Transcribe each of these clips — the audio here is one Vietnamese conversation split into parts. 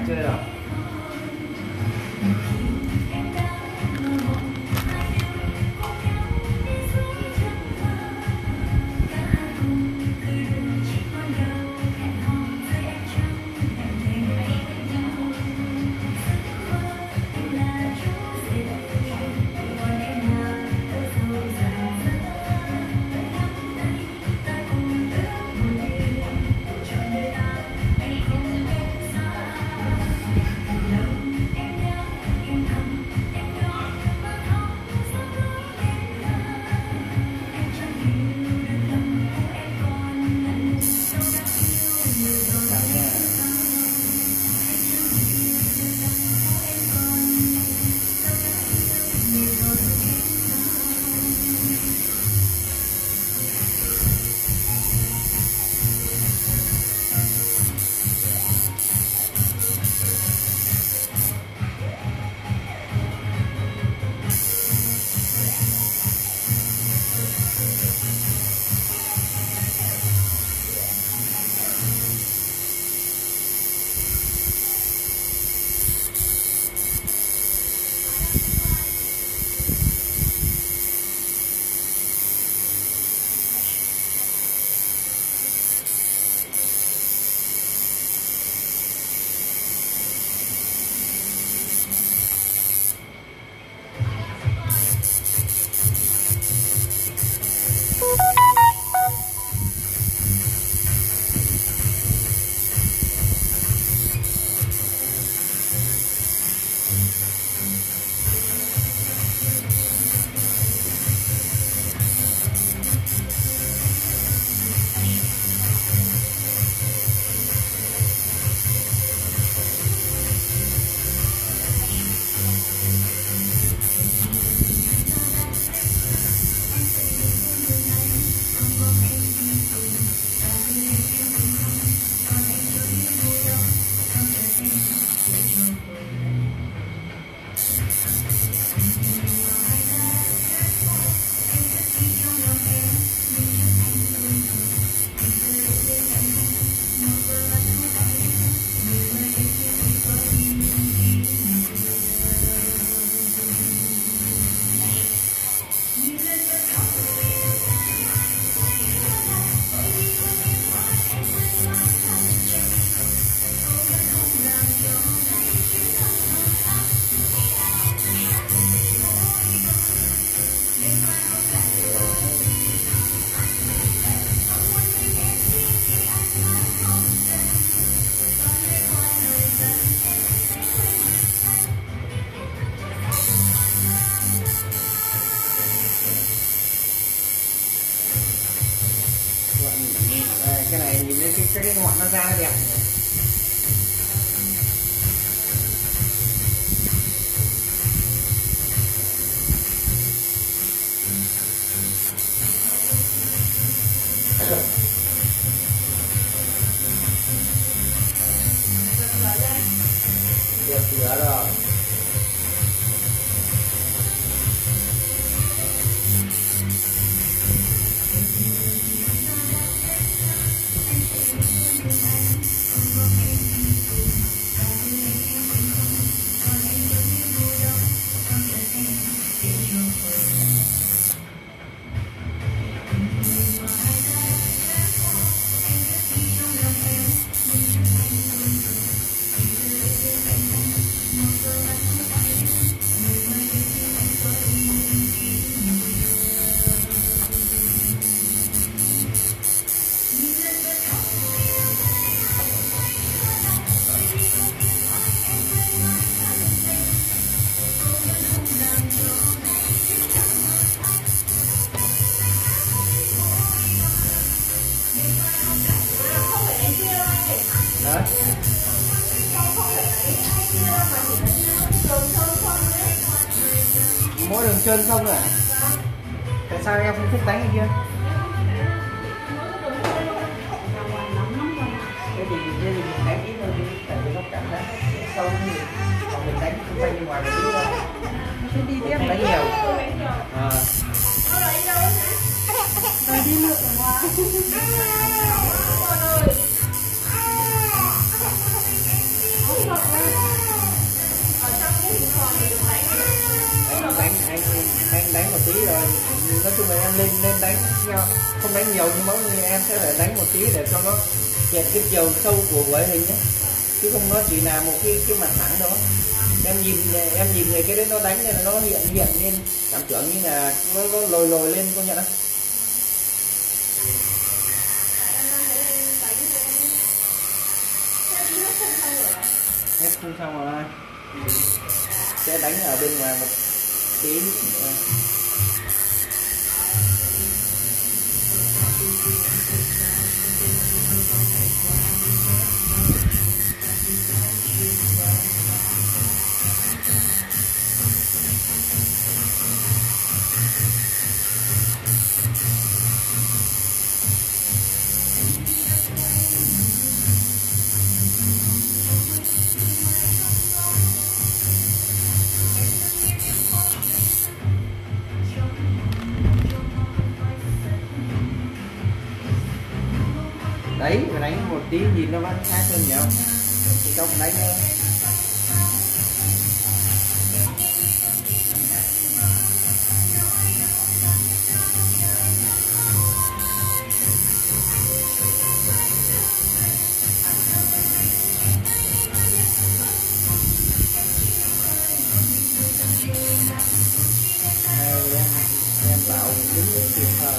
chơi rồi. Cái này nhìn lên cái ngọn nó ra nó đẹp. Đẹp lửa rồi. Mỗi đường trơn không nữa à? Tại sao em không thích đánh cái kia? Thế thì mình đánh ít hơn đi, tại vì nó cảm giác sâu nhiều. Còn mình đánh xung quanh bên ngoài là ít thôi. Chứ đi tiếp đánh nhiều. Rồi đi lượn ở ngoài. Con ơi. tí rồi. Nói chung là em lên đánh nhau, không đánh nhiều nhưng mà em sẽ phải đánh một tí để cho nó hiện cái chiều sâu của ngoại hình ấy, chứ không nó chỉ là một cái mặt thẳng đâu. Em nhìn người cái đấy nó đánh nên là nó hiện lên cảm tưởng như là nó lồi lên, công nhận không? Hết khung xong rồi, sẽ đánh ở bên ngoài một tí. Đấy, phải đánh một tí nhìn nó vẫn khác hơn nhiều. Thì không đánh nữa. Em bảo đúng kịp thời.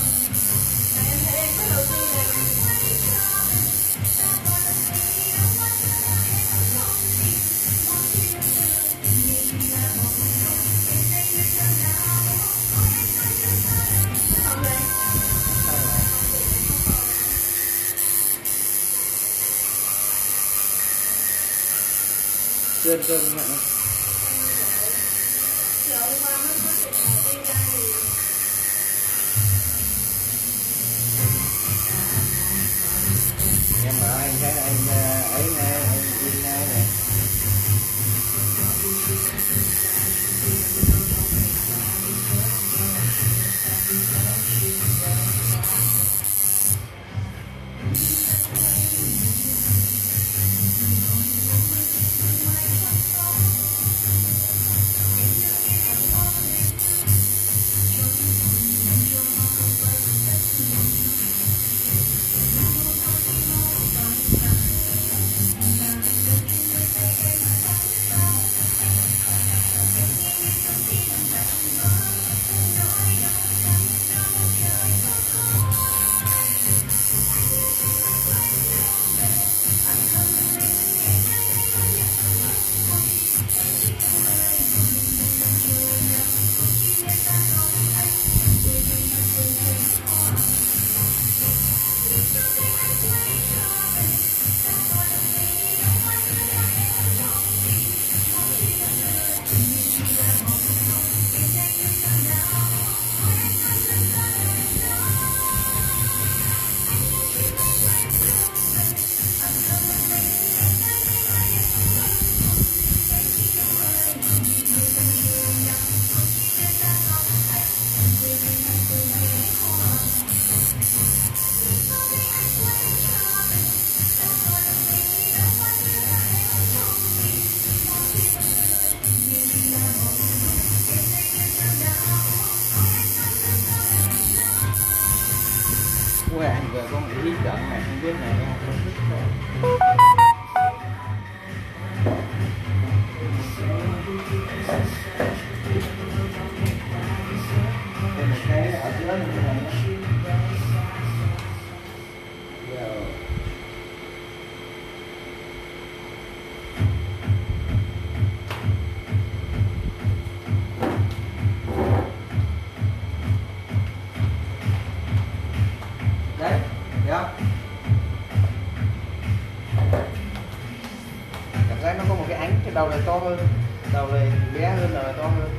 Cơn nhận em bảo anh thấy anh ấy ngay, anh in ngay này. Ui, anh vừa có một ý tưởng này, không biết này em có thích không? Đây một cái ở giữa như thế này. Đấy, thấy không? Cảm giác nó có một cái ánh, cái đầu này to hơn, đầu này bé hơn là to hơn.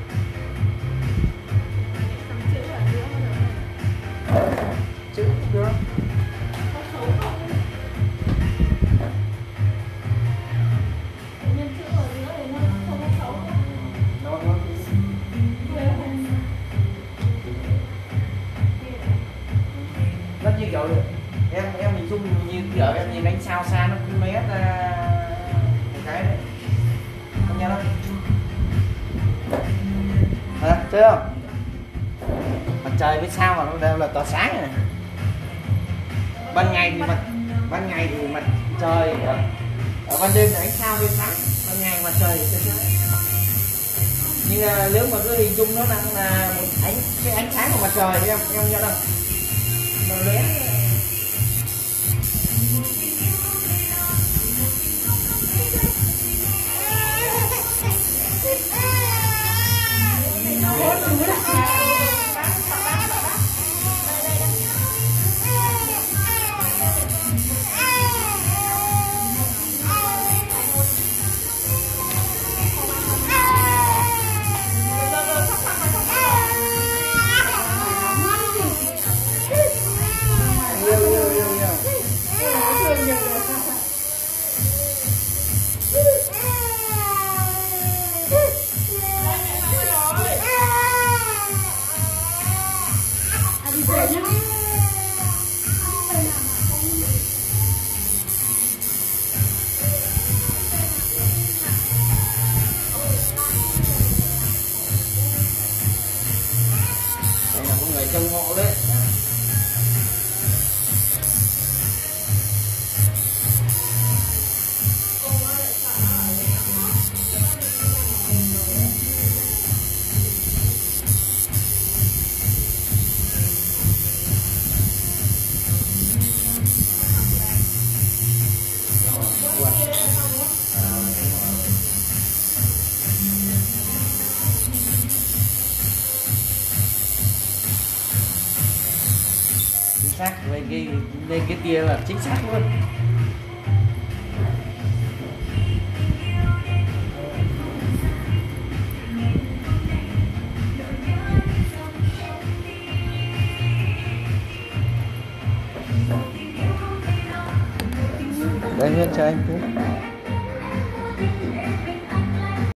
Chữ cũng được. Nó như kiểu em hình dung như kiểu em nhìn ánh sao xa nó cứ lóe ra một cái đấy, không nhớ đâu. Hả? Thấy không? trời với sao mà nó đều là tỏa sáng này. Ban ngày thì mặt trời ở ban đêm là ánh sao với sáng, ban ngày mặt trời thì sáng. Nhưng nếu mà cứ hình dung nó là một cái ánh sáng của mặt trời em nhớ đâu nó lóe. Đây là có người trông hộ đấy. Chính xác, lên cái tia là chính xác luôn. Đây cho anh.